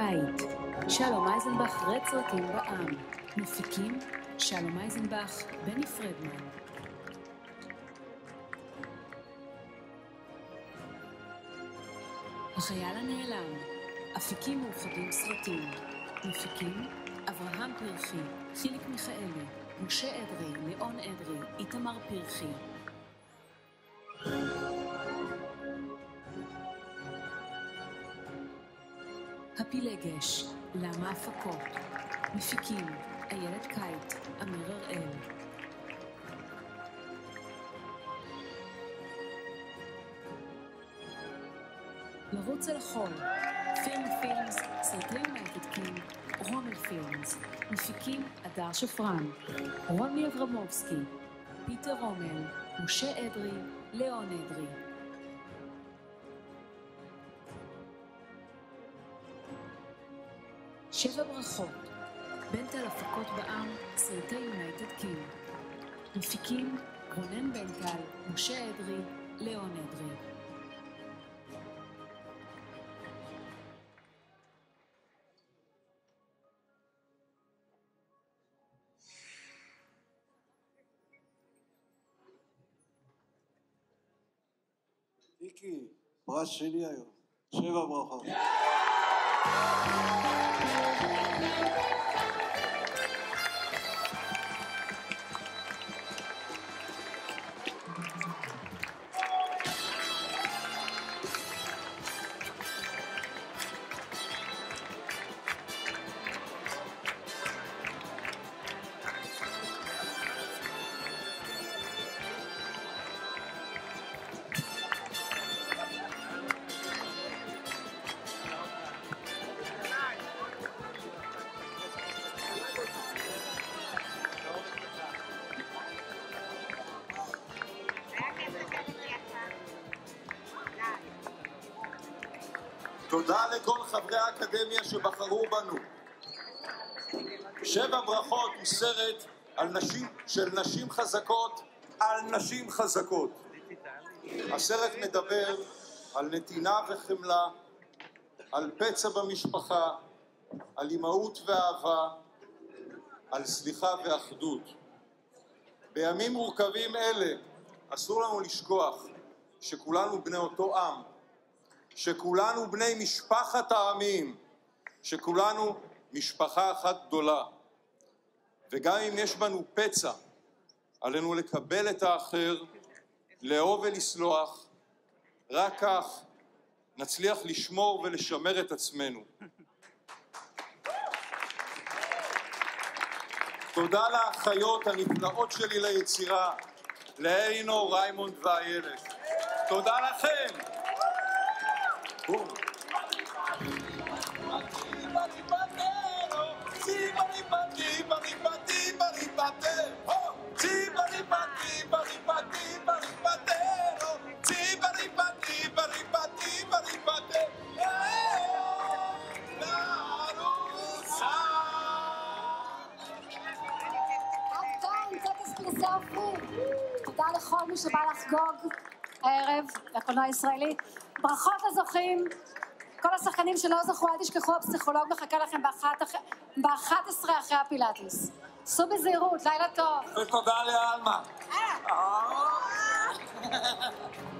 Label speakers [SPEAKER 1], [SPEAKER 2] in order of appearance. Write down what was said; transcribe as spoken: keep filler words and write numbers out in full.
[SPEAKER 1] קיץ, שלום אייזנבך, רץ סרטים בע"מ. מפיקים, שלום אייזנבך, בני פרדמן. החייל הנעלם, אפיקים מאוחדים סרטים. מפיקים, אברהם פרחי, חיליק מיכאלי, משה אדרי, ליאון אדרי, איתמר פרחי. הפילגש, למה הפקות. מפיקים, איילת קיץ, אמיר הראל. לרוץ אל החול, פירם פילמס, סרטי יונייטד קינג, רומל פילמס. מפיקים, אדר שפרן, רוני אברמובסקי, פיטר רומל, משה אדרי, ליאון אדרי. שבע ברכות, בנטל הפקות בע"מ, סרטי יונייטד קינג. מפיקים, רונן בנטל, משה אדרי, ליאון אדרי.
[SPEAKER 2] איקי, פרס שלי היום, שבע ברכות.
[SPEAKER 3] תודה לכל חברי האקדמיה שבחרו בנו. שבע ברכות הוא סרט על נשים, של נשים חזקות על נשים חזקות. הסרט מדבר על נתינה וחמלה, על פצע במשפחה, על אימהות ואהבה, על סליחה ואחדות. בימים מורכבים אלה אסור לנו לשכוח שכולנו בני אותו עם, שכולנו בני משפחת העמים, שכולנו משפחה אחת גדולה. וגם אם יש בנו פצע, עלינו לקבל את האחר, לאהוב ולסלוח. רק כך נצליח לשמור ולשמר את עצמנו. תודה לאחיות הנפלאות שלי ליצירה, לאלינו, ריימונד ואיילת. תודה לכם. בום.
[SPEAKER 4] תודה לכל מי שבא לחגוג הערב לקולנוע הישראלי. ברכות לזוכים. כל השחקנים שלא זכו, אל תשכחו, הפסיכולוג מחכה לכם ב-אחת עשרה אחרי הפילאטיס. סעו בזהירות, לילה טוב.
[SPEAKER 3] ותודה לאלמה.